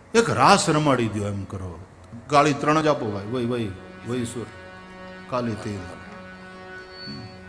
એક રાસ રમાડી દો એમ કરો. ગાળી 3 જ આપો ભાઈ. વહી સુર કાલી તેલ.